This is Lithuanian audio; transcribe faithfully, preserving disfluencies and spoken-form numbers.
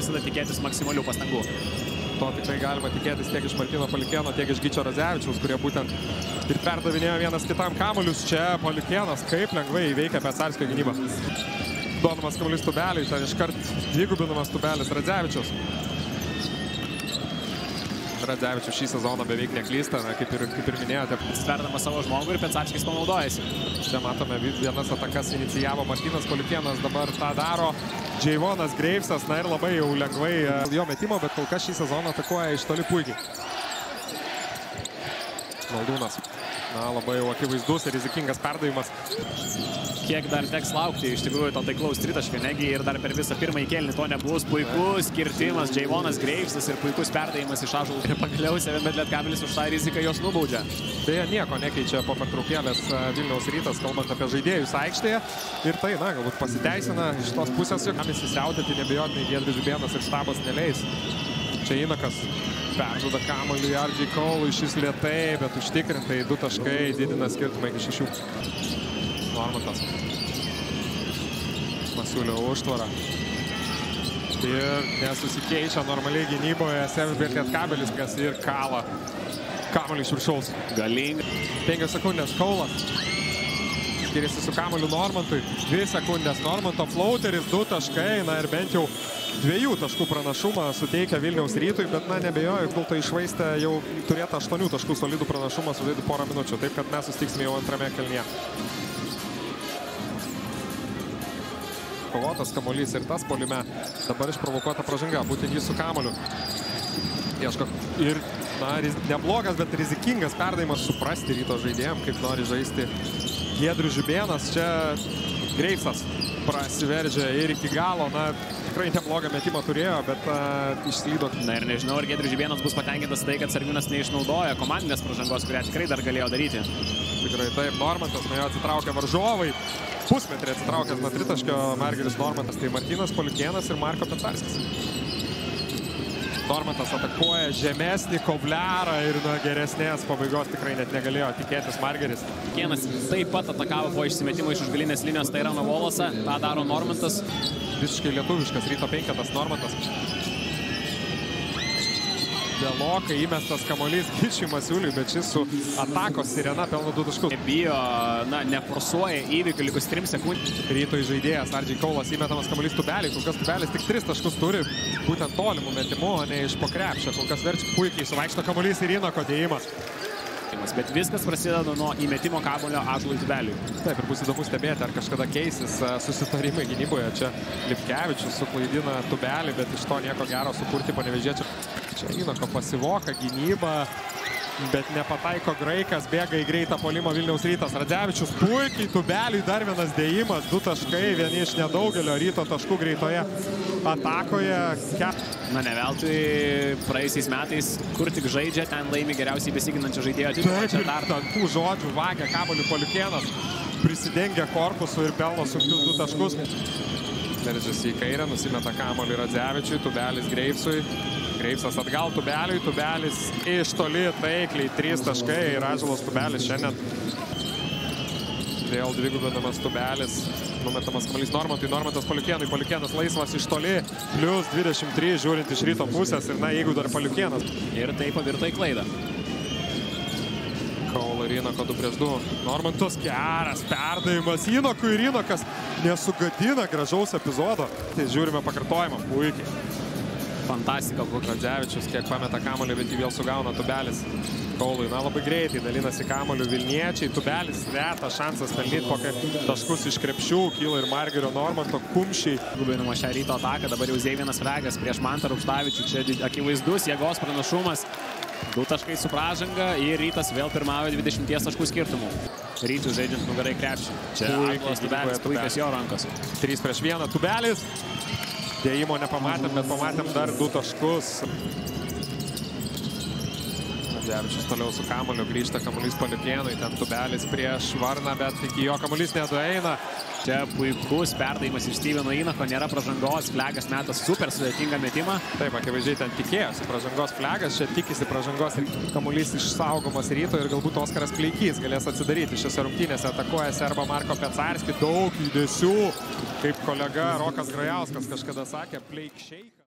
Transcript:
visada tikėtis maksimalių pastangų. To tikrai galima tikėtis tiek iš Martyno Paliukėno, tiek iš Gyčio Radzevičiaus, kurie būtent ir perdavinėjo vienas kitam kamuolius. Čia Paliukėnas kaip lengvai įveikia Pecarskio gynybą. Duodamas kamuolys Tubeliui, ten iškart dvigubinamas Tubelis Radzevičiaus. Radzevičius šį sezoną beveik neklysta, na, kaip, ir, kaip ir minėjote. Sverdamas savo žmogų ir Pecarskis panaudojasi. Čia matome vienas atakas inicijavo Martynas Paliukėnas, dabar tą daro Džeivonas Greivsas, na ir labai jau lengvai jo metimo, bet kol kas šį sezoną atakuoja iš toli puikiai. Maldūnas. Na, labai jau akivaizdus ir rizikingas perdavimas. Kiek dar teks laukti iš tikrųjų to taiklaus tritaškio, negi ir dar per visą pirmąjį kėlinį to nebus. Puikus kirtimas, Džeivonas Greivsas ir puikus perdavimas iš Ąžuolo. Ir pagaliau Seven Bet Lietkabelis už tą riziką jos nubaudžia. Beje, nieko nekeičia po pertraukėlės Vilniaus Rytas, kalbant apie žaidėjus aikštėje. Ir tai, na, galbūt pasiteisina iš tos pusės, kam įsisiaudėti nebejotinai Giedrius Žibėnas ir štabas neleis. Čia Inakas perduoda kamuolį Ardžiui Kaului, šis lėtai, bet užtikrintai du taškai didina skirtumą iki šešių. Normantas. Masiulio užtvarą. Ir nesusikeičia normaliai gynyboje Seven Bet Lietkabelis, kas ir kala kamuolį iš viršaus. Galingai. penkios sekundės Kaulas. Skiriasi su kamuoliu Normantui. dvi sekundės Normanto flauteris, du taškai. Na ir bent jau dviejų taškų pranašumą suteikia Vilniaus Rytui, bet na nebejoju, kol tai išvaistė jau turėtą aštuonių taškų solidų pranašumą sužaidų porą minučių. Taip kad mes susitiksime jau antrame kėlinyje. Kovotas kamuolys ir tas puolime. Dabar išprovokuota pražanga, būtent jis su kamuoliu. Ieško ir, na, neblogas, bet rizikingas perdavimas, suprasti Ryto žaidėjams, kaip nori žaisti Giedrius Žibėnas. Čia Greivsas prasiveržia ir iki galo, na, tikrai neblogą metimą turėjo, bet uh, išslydo. Na ir nežinau, ar Giedrius Žibėnas bus patenkintas tai, kad Sargiūnas neišnaudoja komandinės pražangos, kurią tikrai dar galėjo daryti. Tikrai taip, Normantas, nuo jo atsitraukia varžovai. Pusmetrį atsitraukęs nuo tritaškio Margeris Normantas, tai Martynas Paliukėnas ir Marko Pecarskis. Normantas atakuoja žemesnį Kovliarą ir nuo geresnės pabaigos tikrai net negalėjo tikėtis Margeris. Kienas taip pat atakavo po išsimetimo iš užgalinės linijos, tai yra nuo Volosą, tą daro Normantas. Visiškai lietuviškas Ryto penketas Normantas. Vėlokai įmestas kamuolys Gyčiui Masiuliui, bet šis su atakos sirena pelno du taškus. Bijo, na, neforsuoja įvykių likus trim sekundėm. Ryto žaidėjas Ardžiui Kaulas įmetamas kamuolys Tubeliui, kol kas Tubelis tik tris taškus turi, būtent tolimų metimų, o ne iš po krepšio. Kol kas verčia puikiai suvaikšto kamuolys ir Inako dėjimas. Bet viskas prasideda nuo įmetimo kamuolio Ąžuolui Tubeliui. Taip, ir bus įdomu stebėti, ar kažkada keisis susitarimai gynyboje. Čia Lipkevičius suklaidina Tubelį, bet iš to nieko gero sukurti Panevėžiečių. Čia Inako pasivoka gynybą, bet nepataiko graikas, bėga į greitą puolimą Vilniaus Rytas. Radzevičius puikiai Tubeliui, dar vienas dėjimas, du taškai, vieni iš nedaugelio Ryto taškų greitoje atakoje. Ket... Na, ne veltui praėjusiais metais, kur tik žaidžia, ten laimi geriausiai besiginančio žaidėjo titulą. Taip, ir ant tų žodžių vagia kamuolį Paliukėnas, prisidengia korpusu ir pelno sunkius du taškus. Veržiasi į kairę, nusimeta kamuolį Radzevičiui, Tubelis Greivsui. Greivsas atgal Tubeliui, Tubelis iš toli taikliai, trys taškai ir Ąžuolas Tubelis šiandien. Vėl dvigubinamas Tubelis, numetamas kamuolys Normantui, Normantas Paliukėnui, Paliukėnas laisvas iš toli, plius dvidešimt trys žiūrint iš Ryto pusės ir na, jeigu dar Paliukėnas. Ir tai pavirto į klaidą. Kaulo ir Inako du prieš du. Normantas geras perdavimas Inakui ir Inakas nesugadina gražaus epizodo. Tai žiūrime pakartojimą, puikiai. Fantastika. Radzevičius kiek pameta kamuolį, bet jį vėl sugauna Tubelis Kaului. Na, labai greitai dalinasi kamuoliu Vilniečiai. Tubelis retas šansas pelnyti kokią taškus iš krepšių. Kyla ir Margerio Normanto kumščiai. Gubinama šią Ryto ataką. Dabar jau Zeivinas Fregas prieš Mantą Rukštavičių. Čia akivaizdus jėgos pranašumas. Du taškai su pražanga ir Rytas vėl pirmavo dvidešimties taškų skirtumų. Ryčius žaidžiant nugarai krepšį. Čia Ąžuolas Tubelis, puikios jo rankos. trys prieš vieną Tubelis. Dėjimo nepamatėm, bet pamatėm dar du taškus. Radzevičius toliau su kamuoliu, grįžta kamuolys Paliukėnui, ten Tubelis prieš Varną, bet iki jo kamuolys nedueina. Čia puikus perdavimas iš Steveno Inako, nėra pražangos, Flegas metas super sudėtingą metimą. Taip, akivaizdžiai ten tikėjosi pražangos Flegas, čia tikisi pražangos ir kamuolys išsaugomas Ryto ir galbūt Oskaras Pleikys galės atsidaryti šiose rungtynėse. Atakuoja serbą Marko Pecarskį, daug judesių, kaip kolega Rokas Grajauskas kažkada sakė, Pleikšeikas.